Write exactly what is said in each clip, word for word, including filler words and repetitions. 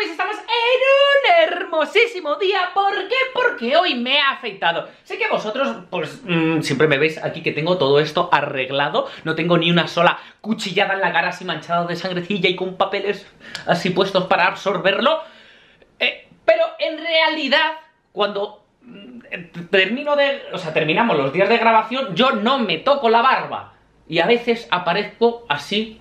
veis, estamos en un hermosísimo día. ¿Por qué? Porque hoy me ha afeitado. Sé que vosotros, pues, mmm, siempre me veis aquí que tengo todo esto arreglado. No tengo ni una sola cuchillada en la cara así manchada de sangrecilla y con papeles así puestos para absorberlo. Eh, pero en realidad, cuando termino de... O sea, terminamos los días de grabación, yo no me toco la barba. Y a veces aparezco así,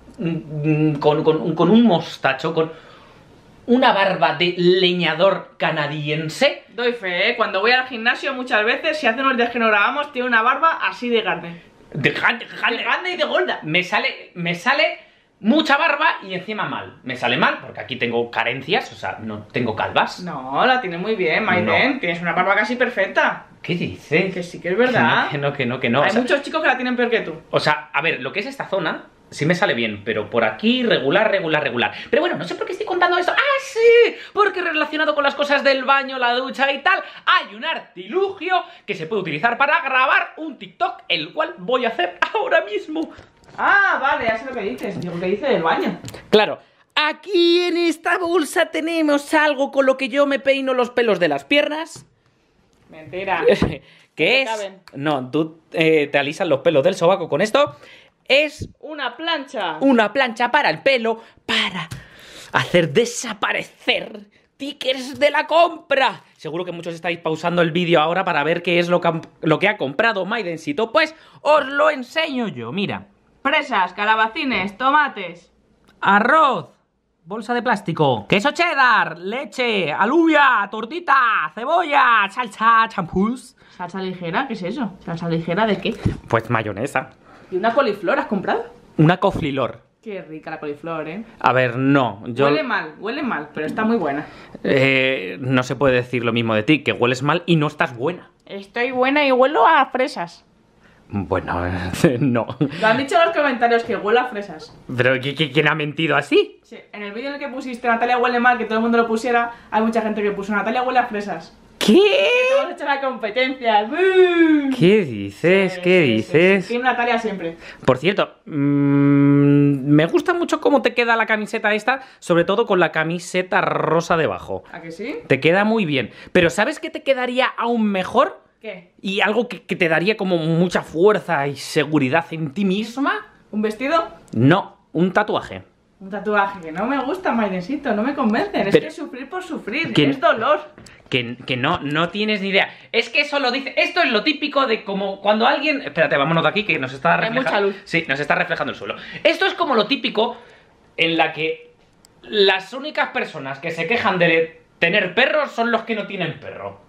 con, con, con un mostacho, con una barba de leñador canadiense. Doy fe, ¿eh? Cuando voy al gimnasio muchas veces, si hace unos días que no grabamos, tiene una barba así de grande. De grande, grande. De grande y de gorda. Me sale, me sale mucha barba y encima mal. Me sale mal porque aquí tengo carencias, o sea, no tengo calvas. No, la tienes muy bien, Maiden. No. Tienes una barba casi perfecta. ¿Qué dices? Que sí que es verdad. Que no, que no, que no. Que no. Hay o sea, muchos chicos que la tienen peor que tú. O sea, a ver, lo que es esta zona sí me sale bien, pero por aquí regular, regular, regular. Pero bueno, no sé por qué estoy contando esto. ¡Ah, sí! Porque relacionado con las cosas del baño, la ducha y tal, hay un artilugio que se puede utilizar para grabar un TikTok, el cual voy a hacer ahora mismo. Ah, vale, ya sé lo que dices. Digo, ¿qué dice del baño? Claro. Aquí en esta bolsa tenemos algo con lo que yo me peino los pelos de las piernas. Mentira. ¿Qué es? Caben. No, tú eh, te alisas los pelos del sobaco con esto. Es Una plancha. una plancha para el pelo para hacer desaparecer tickets de la compra. Seguro que muchos estáis pausando el vídeo ahora para ver qué es lo que, lo que ha comprado Maidencito. Pues os lo enseño yo, mira. Fresas, calabacines, tomates. Arroz, bolsa de plástico, queso cheddar, leche, alubia, tortita, cebolla, salsa, champús. ¿Salsa ligera? ¿Qué es eso? ¿Salsa ligera de qué? Pues mayonesa. ¿Y una coliflor has comprado? Una coflilor. Qué rica la coliflor, ¿eh? A ver, no, yo... Huele mal, huele mal, pero está muy buena. Eh, no se puede decir lo mismo de ti, que hueles mal y no estás buena. Estoy buena y huelo a fresas. Bueno, no. Lo han dicho en los comentarios que huele a fresas. ¿Pero ¿qui- qui- quién ha mentido así? Sí, en el vídeo en el que pusiste Natalia huele mal, que todo el mundo lo pusiera, hay mucha gente que puso Natalia huele a fresas. ¿Qué? Que hemos hecho la competencia. ¡Bum! ¿Qué dices? Sí, ¿Qué sí, sí, dices? sí. Team Natalia siempre. Por cierto, mmm, me gusta mucho cómo te queda la camiseta esta, sobre todo con la camiseta rosa debajo. ¿A que sí? Te queda muy bien. Pero ¿sabes qué te quedaría aún mejor? ¿Qué? Y algo que, que te daría como mucha fuerza y seguridad en ti misma. ¿Un vestido? No, un tatuaje. Un tatuaje que no me gusta, Maidencito, no me convencen. Es Pero- que sufrir por sufrir, ¿Quién? es dolor. Que, que no, no tienes ni idea. Es que eso lo dice. Esto es lo típico de como cuando alguien. Espérate, vámonos de aquí que nos está Hay reflejando. mucha luz. Sí, nos está reflejando el suelo. Esto es como lo típico en la que las únicas personas que se quejan de tener perros son los que no tienen perro.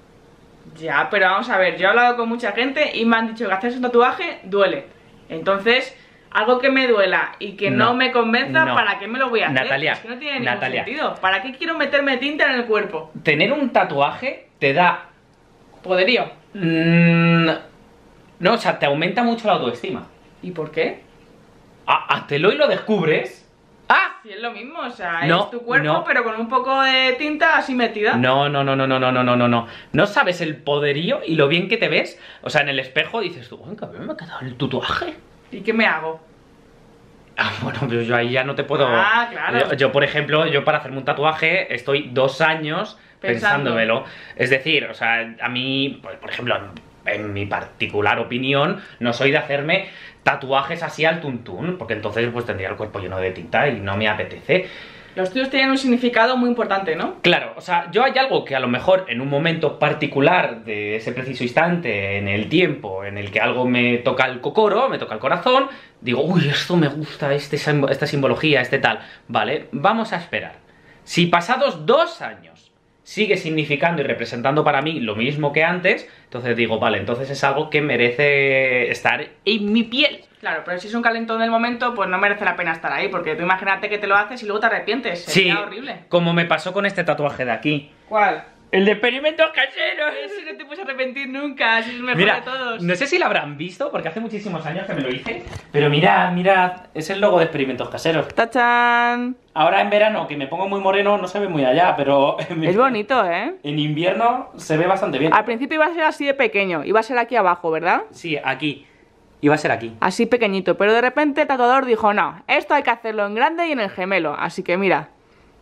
Ya, pero vamos a ver, yo he hablado con mucha gente y me han dicho que hacerse un tatuaje duele. Entonces, algo que me duela y que no, No, me convenza, no. ¿para qué me lo voy a hacer? Natalia, Es que no tiene ningún Natalia. sentido. ¿Para qué quiero meterme tinta en el cuerpo? Tener un tatuaje te da. Poderío. mm, no, o sea, te aumenta mucho la autoestima. ¿Y por qué? Ah, háztelo y lo descubres. ¡Ah! Si es lo mismo, o sea, No, es tu cuerpo, no. pero con un poco de tinta así metida. No, no, no, no, no, no, no, no, no, no. ¿No sabes el poderío y lo bien que te ves? O sea, en el espejo dices tú, ¡ay, cabrón, me ha quedado el tatuaje! ¿Y qué me hago? Ah, bueno, pero yo ahí ya no te puedo... Ah, claro. Yo, yo, por ejemplo, yo para hacerme un tatuaje estoy dos años Pensando. pensándomelo. Es decir, o sea, a mí, pues, por ejemplo, en, en mi particular opinión, no soy de hacerme tatuajes así al tuntún, porque entonces pues tendría el cuerpo lleno de tinta y no me apetece. Los tuyos tienen un significado muy importante, ¿no? Claro, o sea, yo hay algo que a lo mejor en un momento particular de ese preciso instante, en el tiempo en el que algo me toca el cocoro, me toca el corazón, digo, uy, esto me gusta, este, esta simbología, este tal. Vale, vamos a esperar. Si pasados dos años sigue significando y representando para mí lo mismo que antes, entonces digo, vale, entonces es algo que merece estar en mi piel. Claro, pero si es un calentón del momento, pues no merece la pena estar ahí, porque tú imagínate que te lo haces y luego te arrepientes. Sería Sí, horrible. como me pasó con este tatuaje de aquí. ¿Cuál? El de experimentos caseros. Ese no te puedes arrepentir nunca, ese es el mejor Mira, de todos. no sé si lo habrán visto, porque hace muchísimos años que me lo hice, pero mirad, mirad, es el logo de experimentos caseros. ¡Tachán! Ahora en verano, que me pongo muy moreno, no se ve muy allá, pero en, Es bonito, ¿eh? en invierno se ve bastante bien. Al principio iba a ser así de pequeño, iba a ser aquí abajo, ¿verdad? Sí, aquí. Iba a ser aquí. Así pequeñito, pero de repente el tatuador dijo, no, esto hay que hacerlo en grande y en el gemelo, así que mira.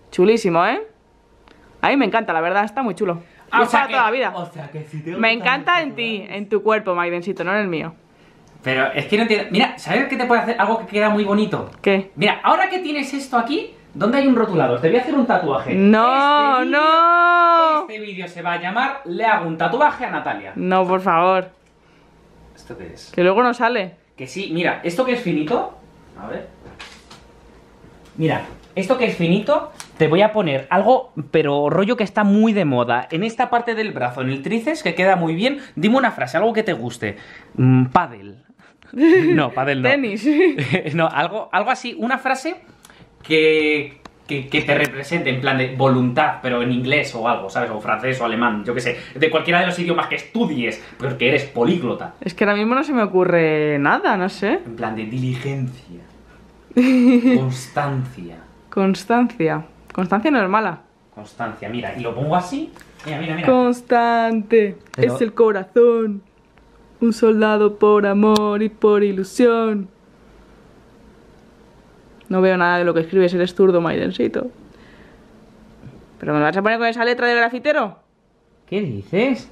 Chulísimo, ¿eh? A mí me encanta, la verdad, está muy chulo. Ah, Y o sea para que- toda la vida. O sea que si te Me gustan encanta los en ti, tatuajes- en tu cuerpo, Maidencito, no en el mío. Pero es que no entiendo. Mira, ¿sabes qué te puede hacer? Algo que queda muy bonito. ¿Qué? Mira, ahora que tienes esto aquí, ¿dónde hay un rotulador? Te voy a hacer un tatuaje. No, Este vídeo- no. Este vídeo se va a llamar Le hago un tatuaje a Natalia. No, por favor, ¿Esto qué es? que luego no sale. Que sí, mira, esto que es finito. A ver. Mira, esto que es finito, te voy a poner algo, pero rollo que está muy de moda. En esta parte del brazo, en el tríceps, que queda muy bien. Dime una frase, algo que te guste. Mm, pádel. No, pádel no. Tenis. No, algo, algo así, una frase que, que, que te represente, en plan de voluntad, pero en inglés o algo, ¿sabes? O francés o alemán, yo qué sé. De cualquiera de los idiomas que estudies, porque eres políglota. Es que ahora mismo no se me ocurre nada, no sé. En plan de diligencia. Constancia. Constancia. Constancia no es mala. Constancia, mira, y lo pongo así. Mira, mira, mira. Constante. Pero- Es el corazón. Un soldado por amor y por ilusión. No veo nada de lo que escribes, eres zurdo, Maidencito. ¿Pero me lo vas a poner con esa letra de grafitero? ¿Qué dices?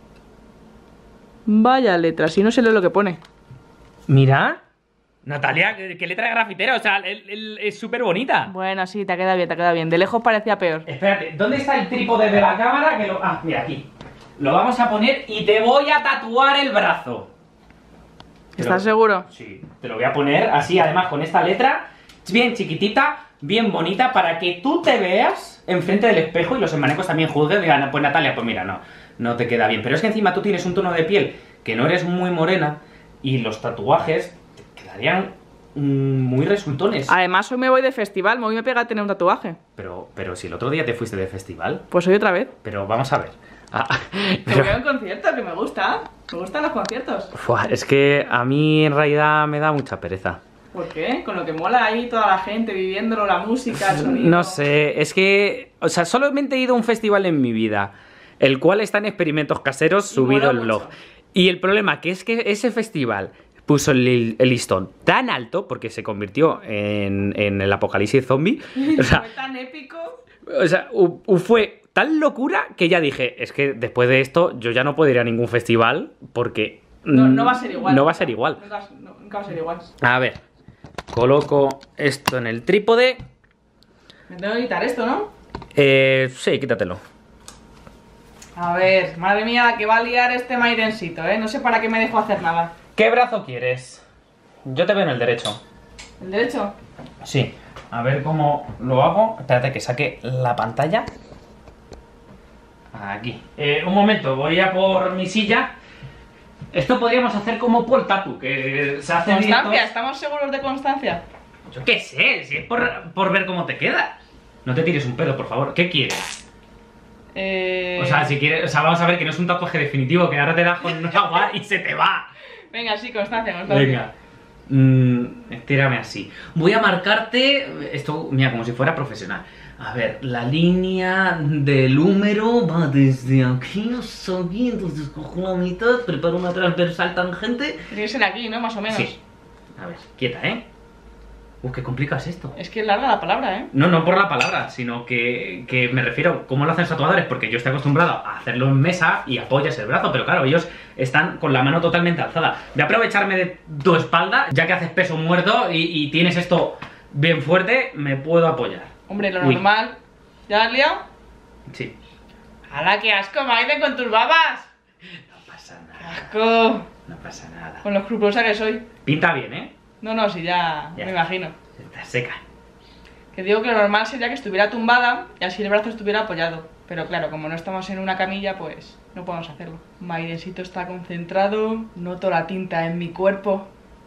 Vaya letra, si no sé leer lo que pone. Mira. Natalia, qué qué letra de grafitero, o sea, el- el- es súper bonita. Bueno, sí, te queda bien, te queda bien. De lejos parecía peor. Espérate, ¿dónde está el trípode de la cámara? Que lo... Ah, mira, aquí. Lo vamos a poner y te voy a tatuar el brazo. Te ¿Estás lo- seguro? Sí, te lo voy a poner así, además con esta letra, bien chiquitita, bien bonita, para que tú te veas enfrente del espejo y los hermanecos también juzguen y digan, pues Natalia, pues mira, no, no te queda bien. Pero es que encima tú tienes un tono de piel que no eres muy morena y los tatuajes te quedarían mm, muy resultones. Además, hoy me voy de festival, hoy me pega a tener un tatuaje. Pero, pero si el otro día te fuiste de festival, Pues hoy otra vez. pero vamos a ver. Ah, Que pero- voy a un concierto, que me gusta. Me gustan los conciertos. Fua, es que a mí en realidad me da mucha pereza. ¿Por qué? Con lo que mola ahí toda la gente viviéndolo, la música, el sonido. No sé, es que, o sea, solamente he ido a un festival en mi vida, el cual está en experimentos caseros, Y subido mola el blog. mucho. Y el problema que es que ese festival puso el, li- el listón tan alto, porque se convirtió en, en el apocalipsis zombie, o sea, Fue tan épico. o sea, u- u- fue tan locura que ya dije, es que después de esto yo ya no puedo ir a ningún festival porque... No, mm, no va a ser igual. No va a ser igual. Nunca, no- nunca va a ser igual. A ver, coloco esto en el trípode. Me tengo que quitar esto, ¿no? Eh, sí, quítatelo. A ver, madre mía, la que va a liar este Maidencito, ¿eh? No sé para qué me dejo hacer nada. ¿Qué brazo quieres? Yo te veo en el derecho. ¿El derecho? Sí. A ver cómo lo hago. Espérate que saque la pantalla. Aquí. Eh, un momento, voy a por mi silla. Esto podríamos hacer como Paul Tatu, que se hace Constancia, directos- ¿estamos seguros de Constancia? Yo qué sé, si es por, por ver cómo te queda. No te tires un pedo, por favor. ¿Qué quieres? Eh... O sea, si quieres, o sea, vamos a ver que no es un tatuaje definitivo, que ahora te das con agua y se te va. Venga, sí, Constancia, Constancia. Venga. Mm, estírame así. Voy a marcarte esto, mira, como si fuera profesional. A ver, la línea del húmero va desde aquí hasta aquí, entonces cojo la mitad, preparo una transversal tangente. Tiene que ser aquí, ¿no? Más o menos. Sí. A ver, quieta, ¿eh? Uh, qué complicado es esto. Es que es larga la palabra, ¿eh? No, no por la palabra, sino que, que me refiero, ¿cómo lo hacen los tatuadores? Porque yo estoy acostumbrado a hacerlo en mesa y apoyas el brazo, pero claro, ellos están con la mano totalmente alzada. Voy a aprovecharme de tu espalda, ya que haces peso muerto y, y tienes esto bien fuerte, me puedo apoyar. Hombre, lo Uy. normal. ¿Ya la has liado? Sí. ¡Hala, qué asco, Maiden, con tus babas! No pasa ¡Qué nada, asco! no pasa nada. Con lo escrupulosa que soy. Pinta bien, ¿eh? No, no, sí, ya, Ya. me imagino. Está seca. Que digo que lo normal sería que estuviera tumbada y así el brazo estuviera apoyado. Pero claro, como no estamos en una camilla, pues no podemos hacerlo. Maidencito está concentrado, noto la tinta en mi cuerpo.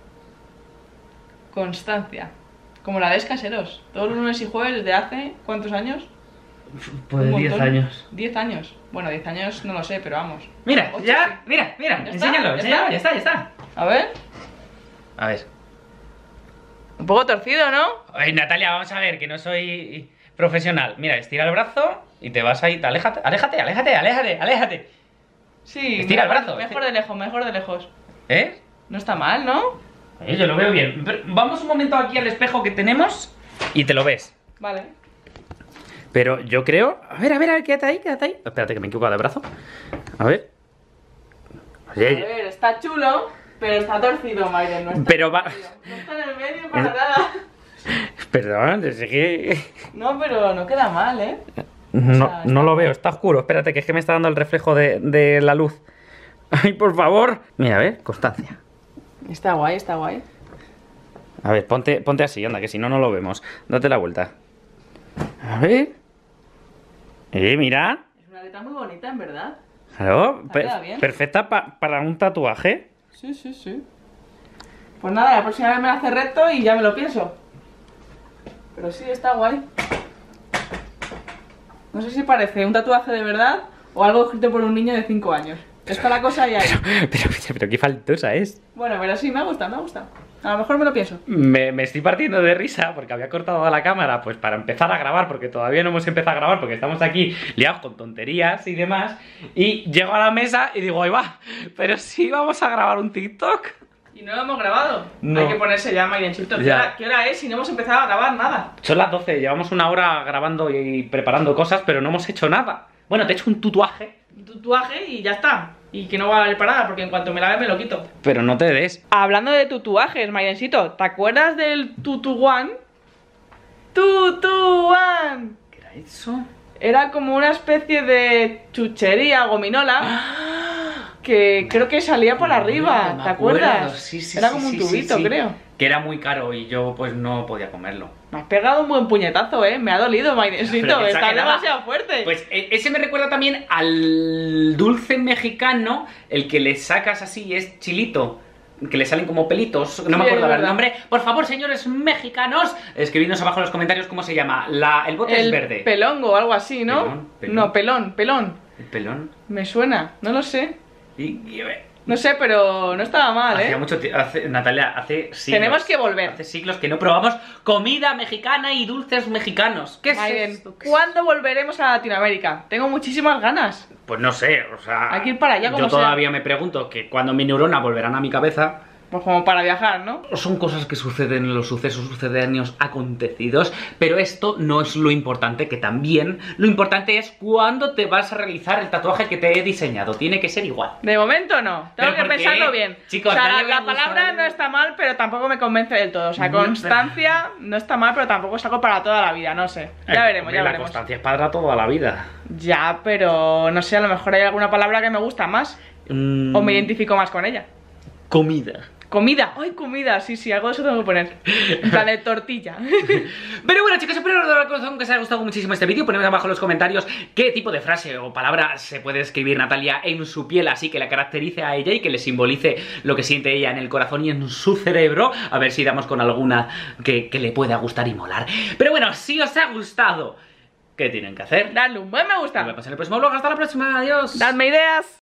Constancia. Como la de Escaseros. Todos los lunes y jueves desde hace, ¿cuántos años? Pues Un diez montón. años. diez años. Bueno, diez años no lo sé, pero vamos. Mira, Ocho, ya, sí. mira, mira, ¿Ya está? enséñalo, ¿Ya enséñalo, está? ya está, ya está. A ver. A ver. Un poco torcido, ¿no? Ay, Natalia, vamos a ver, que no soy profesional. Mira, estira el brazo y te vas ahí, aléjate, aléjate, aléjate, aléjate, aléjate. Sí. Estira el mejor- brazo, Mejor estira. de lejos, mejor de lejos. ¿Eh? No está mal, ¿no? Eh, yo lo veo bien. Pero vamos un momento aquí al espejo que tenemos y te lo ves. Vale. Pero yo creo... A ver, a ver, a ver, quédate ahí, quédate ahí. Espérate que me he equivocado de brazo. A ver. Oye, A ver, está chulo, pero está torcido, Maiden. No está pero va... No está en el medio para nada. Perdón, es que... No, pero no queda mal, ¿eh? No, O sea, no está- lo veo, está oscuro. Espérate, que es que me está dando el reflejo de, de la luz. Ay, por favor. Mira, a ver, Constancia. Está guay, está guay. A ver, ponte, ponte así, anda, que si no, no lo vemos. Date la vuelta. A ver. Eh, mira. Es una letra muy bonita, en verdad. Claro, Ha per- quedado bien. perfecta pa- para un tatuaje. Sí, sí, sí. Pues nada, la próxima vez me la hace recto y ya me lo pienso. Pero sí, está guay. No sé si parece un tatuaje de verdad o algo escrito por un niño de cinco años. Está la cosa ahí ahí. Pero, pero, pero qué faltosa es. Bueno, pero sí, me gusta, me gusta. A lo mejor me lo pienso. Me, me estoy partiendo de risa porque había cortado la cámara pues para empezar a grabar, porque todavía no hemos empezado a grabar porque estamos aquí liados con tonterías y demás. Y llego a la mesa y digo, ahí va, pero sí vamos a grabar un TikTok. Y no lo hemos grabado. No. Hay que ponerse ya Maidenchito. ¿Qué, Ya. hora- ¿Qué hora es si no hemos empezado a grabar nada? Son las doce, llevamos una hora grabando y preparando cosas, pero no hemos hecho nada. Bueno, te he hecho un tatuaje, Un tatuaje y ya está. Y que no va a valer para nada porque en cuanto me lave me lo quito. pero no te des. Hablando de tatuajes, Maidencito, ¿te acuerdas del Tutuan? ¡Tutuan! ¿Qué era eso? Era como una especie de chuchería, gominola, que creo que salía por arriba, Me ¿te acuerdo, acuerdas? sí, sí, Era sí, como un sí, sí, tubito, sí. creo. Que era muy caro y yo pues no podía comerlo. Me has pegado un buen puñetazo, ¿eh? Me ha dolido, Maidencito, Pero que está exagerada. demasiado fuerte. Pues e- ese me recuerda también al dulce mexicano, el que le sacas así y es chilito, que le salen como pelitos, no Sí, me acuerdo es ahora el verdad. nombre. Por favor, señores mexicanos, escribidnos abajo en los comentarios cómo se llama. La, el bote El es verde. pelongo o algo así, ¿no? Pelón, pelón. No, pelón, pelón. El pelón. Me suena, no lo sé. Y, y, eh, No sé, pero no estaba mal, hacía ¿eh? mucho tiempo, Natalia, hace siglos. Tenemos que volver. Hace siglos que no probamos comida mexicana y dulces mexicanos. ¿Qué es Maiden, esto? ¿Qué es ¿cuándo volveremos a Latinoamérica? Tengo muchísimas ganas. Pues no sé, o sea... Hay que ir para allá como Yo sea. todavía me pregunto que cuando mi neurona volverán a mi cabeza... Pues como para viajar, ¿no? Son cosas que suceden en los sucesos sucedáneos acontecidos, pero esto no es lo importante, que también lo importante es cuándo te vas a realizar el tatuaje que te he diseñado. Tiene que ser igual. De momento no, tengo ¿Pero que por qué? pensarlo bien. Chicos, o sea, nadie la, me la gusta, palabra nadie- no está mal, pero tampoco me convence del todo. O sea, No, pero- constancia no está mal, pero tampoco es algo para toda la vida, no sé. Ya Eh, veremos, hombre, ya la veremos. constancia es para toda la vida. Ya, pero no sé, a lo mejor hay alguna palabra que me gusta más Mm, o me identifico más con ella. Comida. Comida, ay, comida, sí, sí, algo de eso tengo que poner. En plan de tortilla. Pero bueno, chicos, espero de corazón que os haya gustado muchísimo este vídeo. Ponedme abajo en los comentarios qué tipo de frase o palabra se puede escribir Natalia en su piel, así que la caracterice a ella y que le simbolice lo que siente ella en el corazón y en su cerebro. A ver si damos con alguna que, que le pueda gustar y molar. Pero bueno, si os ha gustado, ¿qué tienen que hacer? Dadle un buen me Nos gusta. vemos en el próximo vlog. Hasta la próxima. Adiós. Dadme ideas.